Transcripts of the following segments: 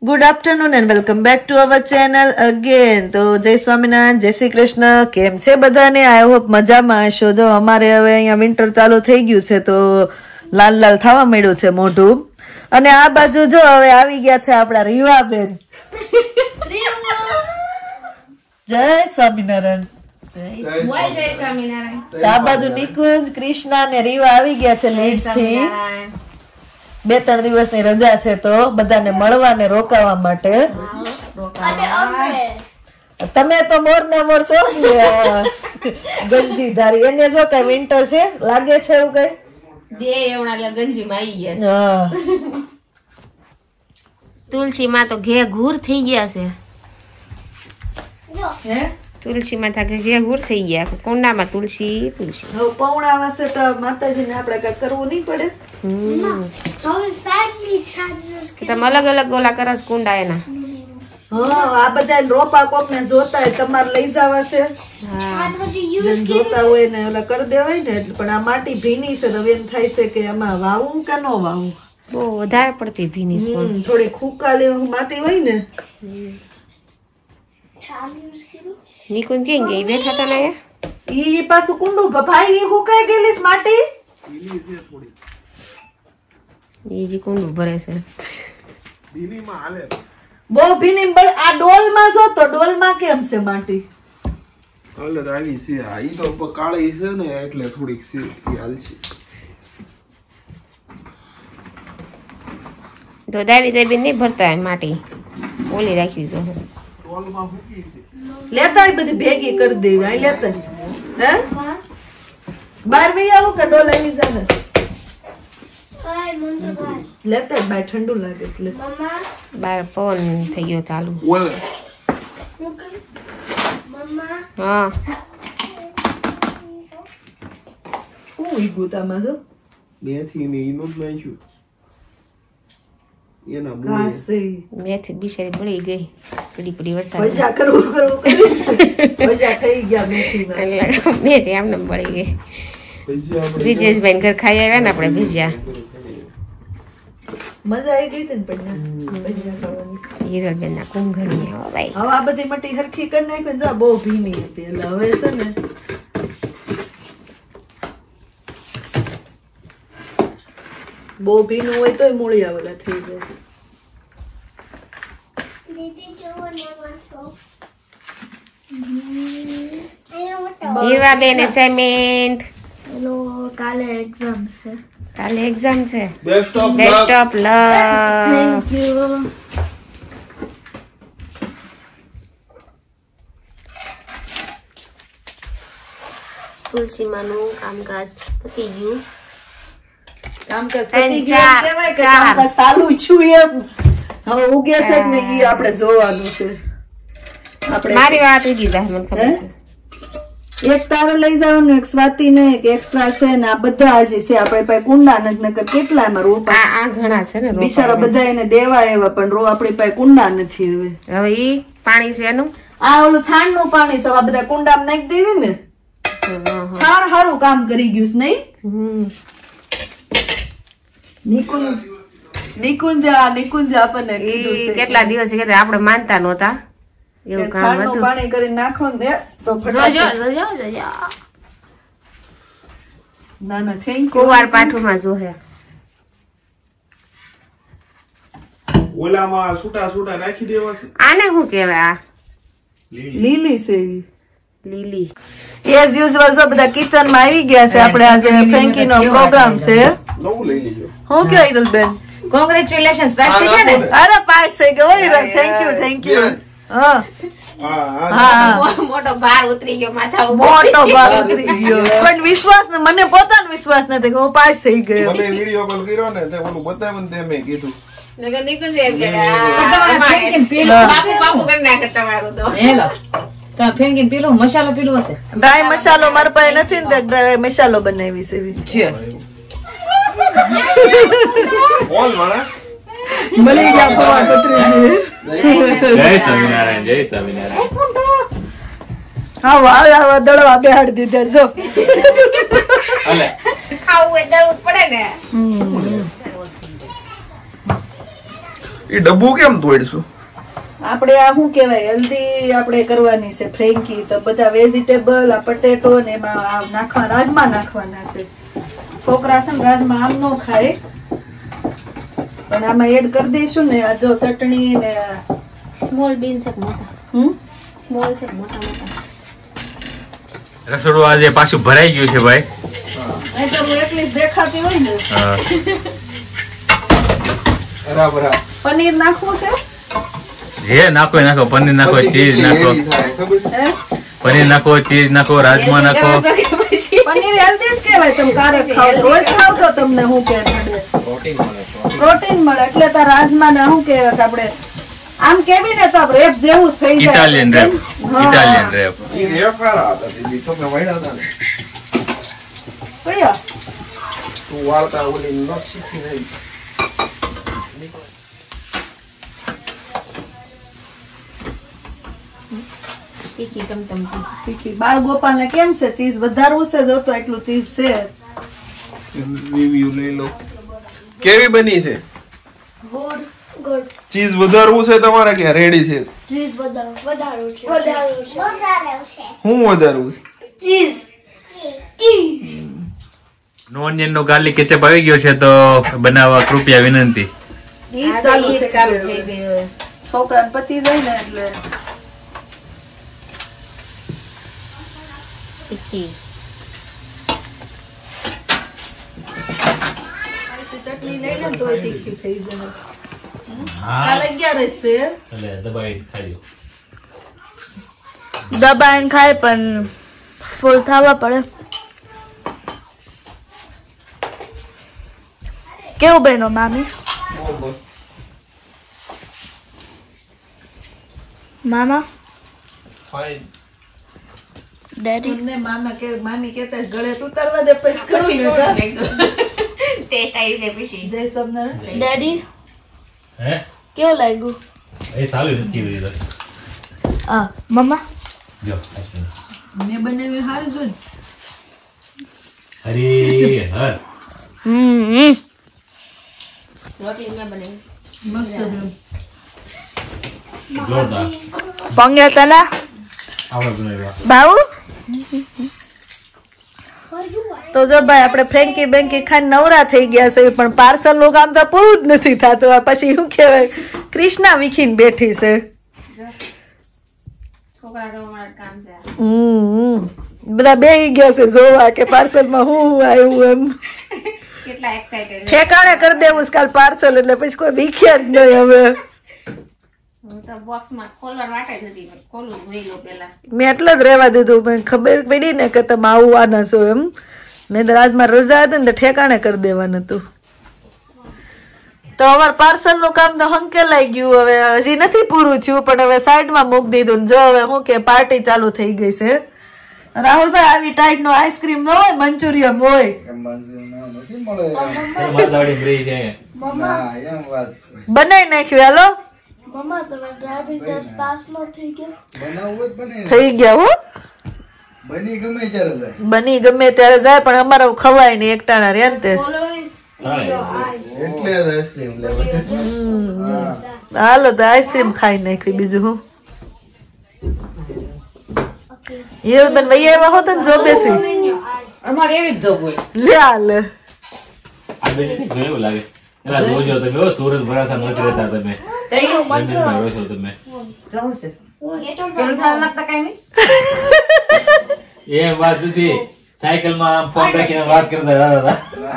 Good afternoon and welcome back to our channel again. તો જય સ્વામિનારાયણ, જય શ્રી કૃષ્ણ. કેમ છે બધાને? આઈ હોપ મજામાં હશો. જો અમારે હવે અહીંયા વિન્ટર ચાલુ થઈ ગયું છે તો લાલ લાલ થવા માંડ્યું છે મોઢું. અને આ બાજુ જો હવે આવી ગયા છે આપણા રીવાબેન. જય સ્વામિનારાયણ. આ બાજુ નિકુંજ, કૃષ્ણા ને રીવા આવી ગયા છે લીડ્સ થી. 2-3 દિવસની રજા છે તો બધાને મળવા ને રોકાવા માટે. તમે તો મોર ના મોર છો ગંજી ધારી. એને જો કઈ વિન્ટર છે લાગે છે એવું કઈ દે એવણા ગંજી માં આવી ગયા છે. તુલસી માં તો ઘે ઘૂર થઈ ગયા છે. હે તુલસી માં થા ઘે ઘૂર થઈ ગયા. કુંડામાં તુલસી તુલસી હવે પૌણા વાસે તો માતાજીને આપણે કઈ કરવું નહીં પડે. તમે અલગ અલગ ગોલા કરો છો કુંડા એના. હા આ બધા રોપા કોક ને જોતા હોય તમારે લઈ જવા છે. જેને જોતા હોય ને ઓલા કરી દેવાય ને. એટલે પણ આ માટી ભીની છે તો એમ થાય છે કે આમાં વાવું કે ન વાવું. બહુ વધારે પડતી ભીની છે. થોડી ખુકાલી માટી હોય ને. નિકુંજ કેમ ગઈ બેઠા હતા ને ઈ પાછું કુંડું ભાઈ ઈ હુકાઈ ગયેલી છે માટી. ઈ કુંડું ભરે છે. બહુ ભીની આ ડોલ માં જો તો ડોલ માં કેમ છે માટી? અલગ આવી છે. આ ઈ તો કાળી છે ને એટલે થોડીક છે હાલ છે. તો દાવી દેવી નહીં ભરતા માટી ઓલી રાખવી જો. ટોલમાં મૂકી છે. લેતા બધી ભેગી કરી દેવી. આ લેતા હે બાર વી આવું કે ડોલ આવી જાને લેતા બાર ઠંડુ લાગે છે. લે બાર પવન થઈ ગયો ચાલુ. ઓલે હા હું ઈ ગોતામાં જો મેથી ને ઈનો જ નાખ્યું. એના ઘાસ છે. મેથી બિચારી બળી ગઈ. પડી પડી વરસાદ મજા કરવું મજા થઈ ગયા મેથીમાં. મેથી આમને બળી ગઈ. બ્રિજેશભાઈ ઘર ખાઈ આવ્યા ને આપણે ભજીયા. મજા આવી ગઈ ને પણ હિરલબેન ના કુંભ ઘર ભાઈ. હવે આ બધી મટી હરખી કરી નાખી ને બહુ ભીની હતી એટલે હવે છે ને બહુ ભીનું હોય તોય મૂળિયા વાળા થઈ જાય. હીરવાબેન અસાઇનમેન્ટ. કાલે એક્ઝામ છે. કાલે એક્ઝામ છે. Best of best of luck. Thank you. તુલસીમાનું કામકાજ પતી ગયું. કામકાજ પતી ગયું કહેવાય કે કામકાજ ચાલુ છું એમ. હવે ઉગે છે ને ઈ આપણે જોવાનું છે. આપણે મારી વાત ઉગી જાય મને ખબર છે. એક તારે લઈ જવાનું, એક સ્વાતિ ને એક એક્સ્ટ્રા છે ને આ બધા હજી છે આપણે પાસે કુંડા નથી. નકર કેટલા એમાં રોપા આ ઘણા છે ને બિચારા બધા એને દેવા એવા પણ આપણી પાસે કુંડા નથી. હવે ઈ પાણી છે એનું આ ઓલું છાણ નું પાણી છે. આ બધા કુંડામાં નાખી દેવી ને છાણ સારું કામ કરી ગયું છે નહીં? નિકુંજ આપણને કીધું છે કેટલા દિવસ આપણે માનતા નહોતા એવું કામ છાણ નું હતું. પાણી કરીને નાખો ને તો જોજો જોજો જોજો ના ના થેન્ક યુ. કુવાર પાઠુમાં જોહે. ઓલામાં છૂટા નાખી દેવા છે. આને શું કહેવાય? આ લીલી છે ઈ. લીલી. એઝ યુઝ્યુઅલ જો બધા કિચન માં આવી ગયા છે. આપણે આજે ફ્રેન્કી નો પ્રોગ્રામ છે. નવું લઈ લેજો. હું કયો હિરલબેન? કોંગ્રેચ્યુલેશન્સ પાસ થઈ ગયા ને? અરે પાસ થઈ ગયો હિરલ. Thank you. હા મોટો ભાર ઉતરી ગયો માથા ઉપર. મોટો ભાર ઉતરી ગયો. પણ વિશ્વાસ ને મને પોતાનો વિશ્વાસ નથી કે હું પાસ થઈ ગયો. મને વિડિયો કોલ કર્યો ને તે ઓલું બતાવ્યું ને તે મેં કીધું નગર નીકળ જાય કે બાપુ કરી નાખે તમારું તો. હેલો તો ફેંકીને પીલો મસાલો પીલો હશે. ડ્રાય મસાલો મારા પાસે નથી ને ડ્રાય મસાલો બનાવી છે. બોલ મારા મળી ગયા ફવા કતરી છે. જય સ્વામિનારાયણ. જય સ્વામિનારાયણ. હા વાહ દળવા બેહાડી દીધા જો. ખાવું એ દળવું પડે ને. એ ડબ્બુ કેમ તોડશું? આપણે આ શું કહેવાય હલ્દી આપણે કરવાની છે ફ્રેન્કી, તો બધા વેજીટેબલ આ પટેટો ને એમાં આ નાખવા રાજમા નાખવાના છે. છોકરા છે ને રાજમા આમ ન ખાય પણ આમાં એડ કરી દઈશું ને. આ જો ચટણી ને સ્મોલ બીન્સ એક મોટા સ્મોલ છે મોટા મોટા. રસોડું આજે પાછું ભરાઈ ગયું છે ભાઈ. નહીં તો હું એકલી જ દેખાતી હોય ને. બરાબર. પનીર નાખવું છે, જે નાખો નાખો, પનીર નાખો, ચીઝ નાખો, પનીર નાખો, ચીઝ નાખો, રાજમા નાખો. પનીર હેલ્ધી જ કહેવાય. તમે કારક ખાવ રોજ ખાવ તો તમને શું કે પ્રોટીન મળે. એટલે તો રાજમા ને શું કહેવાય કે આપણે આમ કેવી ને તો રેપ જેવું થઈ જાય. Italian wrap, Italian wrap. એ રેપ સારા હતા દીદી, તમે વણ્યા હતા ને કયા તું વાળતા ઓલી નોટ શીખી નહીં. તીખી ટમટમતી. તીખી. બાળ ગોપાલ ને કેમ છે? ચીઝ વધારવું છે? જોતો એટલું ચીઝ છે. રિવ્યુ લઈ લો. કેવી બની છે? Good good. ચીઝ વધારવું છે તમારે કે રેડી છે? ચીઝ વધારું છે. હું વધારવું? Cheese. No onion no garlic ketchup આવી ગયો છે, તો બનાવવા કૃપયા વિનંતી. ઈ આ ચાલુ ઈ ચાલુ થઈ ગયું. છોકરાને પતી જાય ને એટલે તીખી ચટણી લઈ લે તો તીખી થઈ જાય. કાલે 11 છે. એટલે દબાઈ ખાઈ લો. દબાઈને ખાય પણ ફૂલ થવા પડે. કેવું બનો મામી? મામા ડેડી તમને મામા કે મામી કહેતા ગળે ઉતારવા દે પછી કરું ને. ટેસ્ટ આવી જાય પછી. જય સ્વામિનારાયણ. ડેડી હે કેવું લાગ્યું? એ સાલું નથી કીધું તો. હા મમ્મા જો મેં બનાવ્યું સારું જો ને. હરી હર રોટલી મેં બનાવી. મસ્ત જ. જોરદાર. પંગે તલા આવડે બનાવ્યા. બાઉ તો જો ભાઈ આપણે ફ્રેન્કી બેન્કી ખાઈને નવરા થઈ ગયા છે, પણ પાર્સલ નું કામ તો પૂરું જ નથી થતું. આ પછી શું કહેવાય કૃષ્ણા વીખીને બેઠી છે. છોકરા તો અમારા કામ છે. બધા બેહી ગયા છે જોવા કે પાર્સલ માં શું આવ્યું એમ. કેટલા એક્સાઇટેડ. ઠેકાણે કરી દેવું છે કાલ પાર્સલ, એટલે પછી કોઈ વીખ્યા જ નહીં હવે. હું તો બોક્સ માં ખોલવા માટે જ હતી, ખોલું જોઈ લો પેલા. મેં એટલે જ રહેવા દીધું, પણ ખબર પડી ને કે તમે આવવાના છો એમ. નહીં તો આજમાં રજા હતી ને તો ઠેકાણે કરી દેવાનું હતું. તો અમાર પાર્સલ નું કામ તો હંકેલાઈ ગયું. હવે હજી નથી પૂરું થયું, પણ હવે સાઈડમાં મૂકી દીધું. જો હવે શું કે પાર્ટી ચાલુ થઈ ગઈ છે. રાહુલભાઈ આવી ટાઈટ નો આઈસ્ક્રીમ ન હોય, મંચુરિયમ હોય. માતાવાડી બ્રિજ છે. બનાવી નાખ્યું. હાલો મમ્મા તમે ડ્રાઇવિંગ ટેસ્ટ પાસ નો થઈ ગયો? થઈ ગયા હો. બની ગમે ત્યારે જાય. બની ગમે ત્યારે જાય, પણ અમારે ખવાય નહીં એકટાણા રે ને તે. એટલે આઈસ્ક્રીમ લેવા. હાલો તો આઈસ્ક્રીમ ખાઈ નાખી. બીજું હું એ બેન વહી આવ્યા હોત ને જોબેથી. અમારે એવી જ જોબ હોય. લે હાલે આ બેન જોયું લાગે. એલા જોજો તમે, ઓ સુરત ભરાસા નથી રહેતા તમે. લંડનમાં રહો છો તમે. જવું છે પેલું થાળ નાખતા કઈ નહીં. એ વાત નથી. સાયકલ માં આમ ફોન રાખીને વાત કરતા હતા.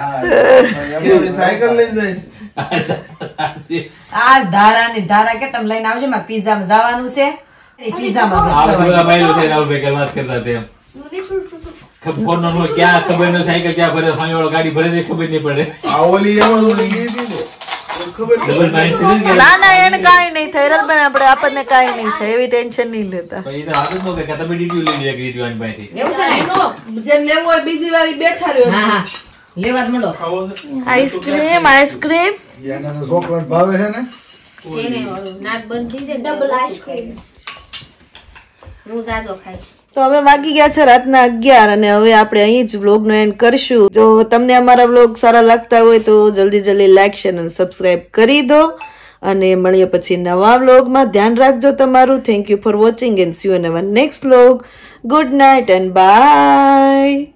સાયકલ લઈને જઈશ. આજ ધારાની ધારા કે તમે લઈને આવજો, મારે પિઝા માં જવાનું છે. એ પિઝા માં આ બધા માયલો છે રાહુલભાઈ વાત કરતા તેમ. ફોન નો ક્યાં ખબર ન, સાયકલ ક્યાં ભરે, સામે વાળો ગાડી ભરે છે ખબર નહીં પડે. આ ઓલી એમાં ઓલી ગઈ હતી ને. ખબર ડબલ માઇન્ડ થઈ ગયું. ના ના એને કાંઈ નહીં થાય. હિરલબેન આપણે આપણને કાંઈ નહીં થાય, એવી ટેન્શન નહીં લેતા. પછી તો આદત નો કે તમે ડીટ્યુ લઈ લે ડીટ્યુ આની પાસેથી. એવું છે ને? જેમ લેવું હોય બીજી વારી બેઠા રહ્યો. હા હા લેવા જ મળો. ખાવો છે? આઈસ્ક્રીમ આઈસ્ક્રીમ એને ચોકલેટ ભાવે છે ને? એને નાક બંધ થઈ જાય. ડબલ આઈસ્ક્રીમ હું જાજો ખાઈશ. તો હવે વાગી ગયા છે રાતના 11 અને હવે આપણે અહીં જ વ્લોગ નો એન્ડ કરશું. જો તમને અમારા વ્લોગ સારા લાગતા હોય તો જલ્દી લાઈક શેર અને સબસ્ક્રાઇબ કરી દો. અને મળીએ પછી નવા વ્લોગમાં. ધ્યાન રાખજો તમારું. Thank you for watching and see you in our next vlog. Good night and by.